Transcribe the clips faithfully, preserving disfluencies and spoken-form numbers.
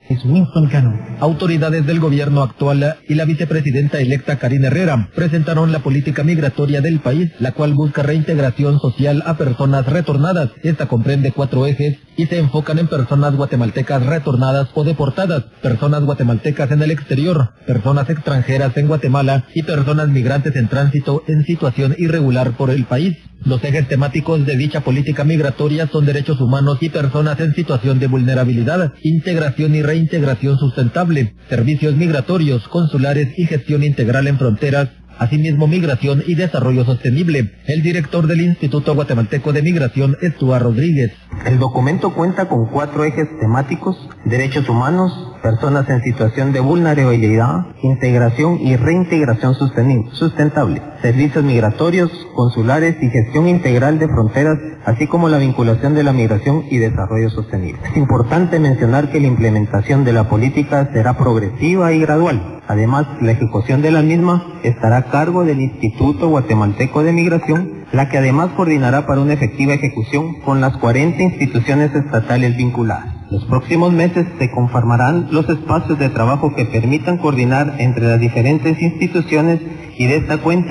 Es Winston Cano. Autoridades del gobierno actual y la vicepresidenta electa Karine Herrera presentaron la política migratoria del país, la cual busca reintegración social a personas retornadas. Esta comprende cuatro ejes y se enfocan en personas guatemaltecas retornadas o deportadas, personas guatemaltecas en el exterior, personas extranjeras en Guatemala y personas migrantes en tránsito en situación irregular por el país. Los ejes temáticos de dicha política migratoria son derechos humanos y personas en situación de vulnerabilidad, integración y reintegración sustentable, servicios migratorios, consulares y gestión integral en fronteras, asimismo migración y desarrollo sostenible. El director del Instituto Guatemalteco de Migración, Estuar Rodríguez. El documento cuenta con cuatro ejes temáticos: derechos humanos, personas en situación de vulnerabilidad, integración y reintegración sostenible, sustentable, servicios migratorios, consulares y gestión integral de fronteras, así como la vinculación de la migración y desarrollo sostenible. Es importante mencionar que la implementación de la política será progresiva y gradual. Además, la ejecución de la misma estará a cargo del Instituto Guatemalteco de Migración, la que además coordinará para una efectiva ejecución con las cuarenta instituciones estatales vinculadas. Los próximos meses se conformarán los espacios de trabajo que permitan coordinar entre las diferentes instituciones y de esta cuenta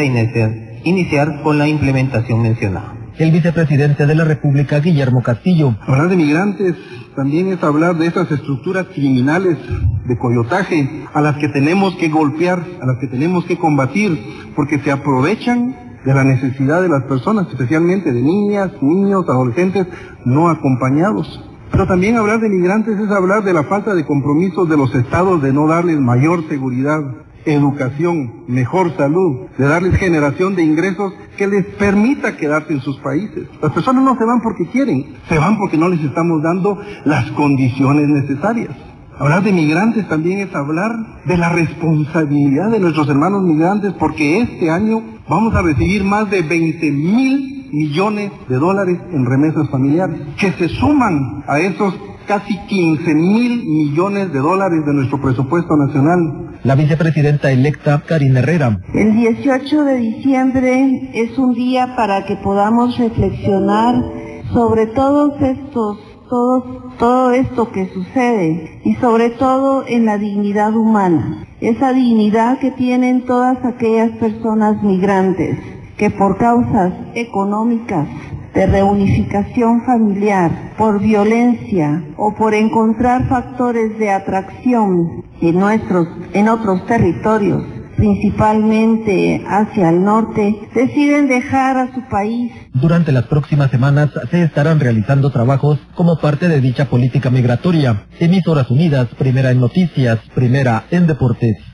iniciar con la implementación mencionada. El vicepresidente de la República, Guillermo Castillo. Hablar de migrantes también es hablar de esas estructuras criminales de coyotaje a las que tenemos que golpear, a las que tenemos que combatir, porque se aprovechan de la necesidad de las personas, especialmente de niñas, niños, adolescentes no acompañados. Pero también hablar de migrantes es hablar de la falta de compromisos de los estados de no darles mayor seguridad, educación, mejor salud, de darles generación de ingresos que les permita quedarse en sus países. Las personas no se van porque quieren, se van porque no les estamos dando las condiciones necesarias. Hablar de migrantes también es hablar de la responsabilidad de nuestros hermanos migrantes, porque este año vamos a recibir más de veinte mil millones de dólares en remesas familiares, que se suman a esos casi quince mil millones de dólares de nuestro presupuesto nacional. La vicepresidenta electa, Karine Herrera. El dieciocho de diciembre es un día para que podamos reflexionar sobre todos estos, todos, todo esto que sucede y sobre todo en la dignidad humana, esa dignidad que tienen todas aquellas personas migrantes que por causas económicas, de reunificación familiar, por violencia o por encontrar factores de atracción en nuestros, en otros territorios, principalmente hacia el norte, deciden dejar a su país. Durante las próximas semanas se estarán realizando trabajos como parte de dicha política migratoria. Emisoras Unidas, primera en noticias, primera en deportes.